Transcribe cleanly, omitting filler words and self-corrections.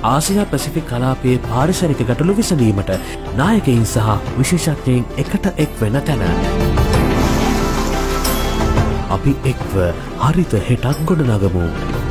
ආසියා Pacific කලාපයේ පාරිසරික ගැටලු විසඳීමට නායකයින් සහ විශේෂඥයින් එකට එක්වෙන තැන. අපි එක්ව හරිත හෙටක් ගොඩනගමු.